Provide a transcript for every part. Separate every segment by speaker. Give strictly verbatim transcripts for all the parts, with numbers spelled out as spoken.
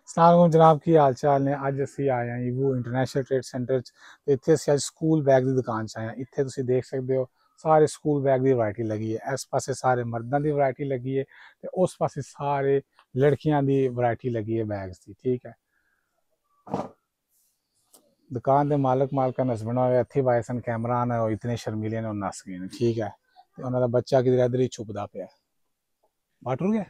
Speaker 1: सलाम जनाब, की हाल चाल ने। अज असी आए हैं यीवू इंटरनेशनल ट्रेड सेंटर च। इत्थे असी अज स्कूल बैग की दुकान च आए हैं। इत्थे तुसी देख सकते हो सारे स्कूल बैग की वैरायटी लगी है। इस पासे सारे मर्दों की वैरायटी लगी है ते उस पासे सारे लड़कियां की वैरायटी लगी है बैग्स की। ठीक है, दुकान के मालक मालका हसबैंड होए इत्थे पाए सन कैमरा ने, इतने शर्मीले ने नस गए ने। ठीक है, ते उन्हां दा बच्चा किधर इधर ही छुपदा पिया। बाटू गया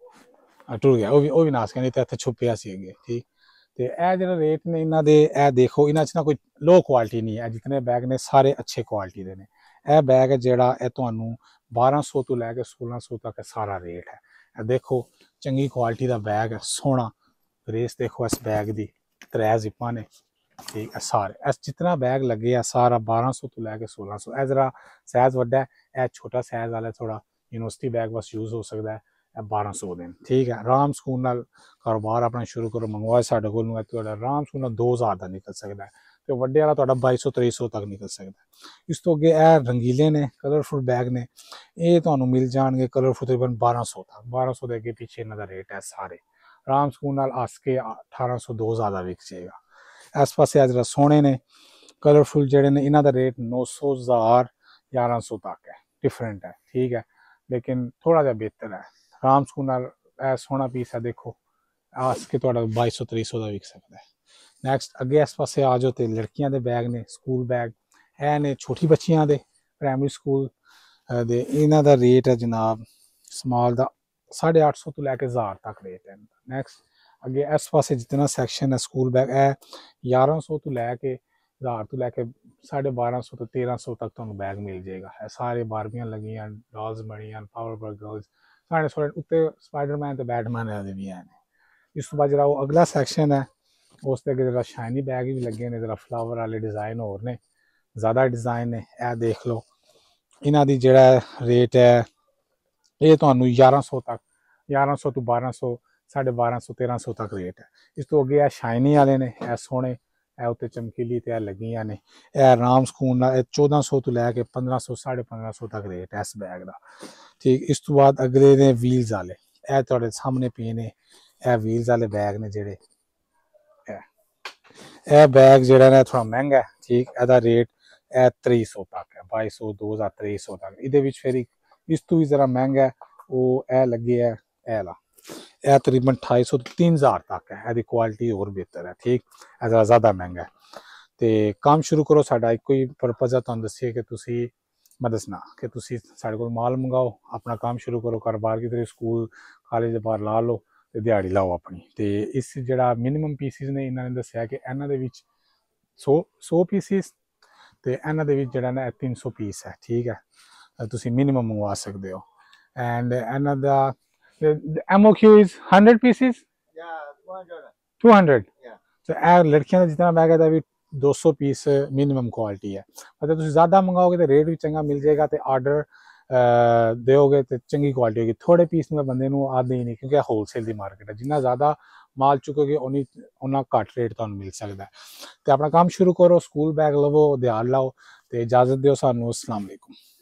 Speaker 1: टुर गया, वो भी वो भी नास गया, नहीं तो इत्थे छुपिया सी अगे। ठीक, तो यह जो रेट ने इन्हों के, यह देखो इन्हों ना कोई लो क्वालिटी नहीं है। जितने बैग ने सारे अच्छे क्वालिटी के ने। यह बैग है जोड़ा यह तो बारह सौ तो लैके सोलह सौ तक सारा रेट है। यह देखो चंगी क्वालिटी का बैग है, सोहना रेस देखो इस बैग की, त्रै जिप्पा ने। ठीक है, सारे इस जितना बैग लगे है सारा बारह सौ तो लैके सोलह सौ। यह जरा सैज वड्डा है, यह छोटा सैज वाला थोड़ा यूनिवर्सिटी बैग बस यूज हो सकता है। बारह सौ दिन। ठीक है, आराम सुकून नाल कारोबार अपना शुरू करो। मंगवाए साढ़े को आराम सुकून नाल दो हज़ार का निकल सकता है, तो वड्डे वाला तुहाडा बाई सौ तेई सौ तक निकल सकता है। इस तो अगे यह रंगीले ने कलरफुल बैग ने, ये तुहानू मिल जाएंगे कलरफुल तकरीबन बारह सौ तक। बारह सौ के अगे पीछे इन्हों का रेट है। सारे आराम सुकून नाल हस के अठारह सौ दो हज़ार का विक जाएगा। इस पासे जरा सोहने ने कलरफुल जेडे ने, इन्हों का रेट नौ सौ हज़ार ग्यारह सौ तक है। डिफरेंट है, ठीक है, लेकिन थोड़ा जहा बेहतर है। आराम सुकून नाल ए सोहना पीस है, देखो आस के तुहाडा बाई सौ तेई सौ का विक सकता है। नैक्सट अगे इस पासे आ जाओ तो लड़कियां के बैग ने, स्कूल बैग है ने, छोटी बच्चियां दे प्राइमरी स्कूल दे। इन्हों का रेट है जनाब स्मॉल का साढ़े अठ सौ तो लैके हज़ार तक रेट है। नैक्सट अगे इस पासे जितना सैक्शन है स्कूल बैग है ग्यारह सौ तो लैके हज़ार तो लैके साढ़े बारह सौ तो तेरह सौ तक तुहानू बैग मिल जाएगा। है सारे बारबियां लगियां, डॉल्स बनियां, पावर गर्ल्स साढ़े सौ उत्ते स्पाइडरमैन तो बैटमैन भी हैं। इस तो बाद जरा वो अगला सैक्शन है, उस अगे जरा शाइनी बैग भी लगे ने, जरा फ्लावर वाले डिजाइन होर ने, ज़्यादा डिजाइन ने। यह देख लो इन्हों की जरा रेट है ये तुहानू ग्यारह सौ तक, ग्यारह सौ तो बारह सौ साढ़े बारह सौ तेरह सौ तक रेट है। इस तो अगे शाइनी वाले ने, यह सोहने ए उत्ते चमकीली ते लगियां ने। यह आराम सुकून चौदह सौ तो लैके पंद्रह सौ साढ़े पंद्रह सौ तक रेट है इस बैग का। ठीक, इस तो बाद अगले ने व्हील्स वाले, यह तुहाडे सामने पे ने, यह व्हील्स वाले बैग ने जेडे। यह बैग जेड़ा ना थोड़ा महंगा है। ठीक, एदा रेट ए त्रेई सौ तक है, बाई सौ दो हज़ार त्रेई सौ तक। ये फिर इस तो भी जरा महंगा है, वो ए लगे है ए ला, यह तकरीबन अठाई सौ तो तीन हज़ार तक है। यदी क्वालिटी और बेहतर है। ठीक, ऐसा ज़्यादा महंगा है। तो काम शुरू करो, साडा एक ही परपज़ है तुहानू दस्सिए कि तुसी मैं दसना कि तुसी साडे कोल माल मंगाओ, अपना काम शुरू करो, कारोबार की तरह स्कूल कॉलेज बाहर ला लो तो दिहाड़ी लाओ अपनी। तो इस जरा मिनीमम पीसिस ने इन्होंने दसिया कि इन्हों के सौ सौ पीसिस तो इन्हों के जरा ना तीन सौ पीस है। ठीक है, तुसी मिनीमम मंगवा सकते हो। एंड इन्हों का M O Q is hundred pieces to hundred. तो यह लड़कियों का जितना बैग है भी दो सौ पीस मिनीमम क्वालिटी है। मतलब तुम ज़्यादा मंगाओगे तो रेट भी चंगा मिल जाएगा, तो आर्डर दोगे तो चंगी क्वालिटी होगी। थोड़े पीस में बंदे आते ही नहीं, क्योंकि होलसेल की मार्केट है। जिन्ना ज़्यादा माल चुकोगे उन्नी उन्ना घट रेट तुहानू मिल सकता है। तो अपना काम शुरू करो, स्कूल बैग लवो, ध्यान लाओ। तो इजाज़त दो सानू। अस्सलाम वालेकुम।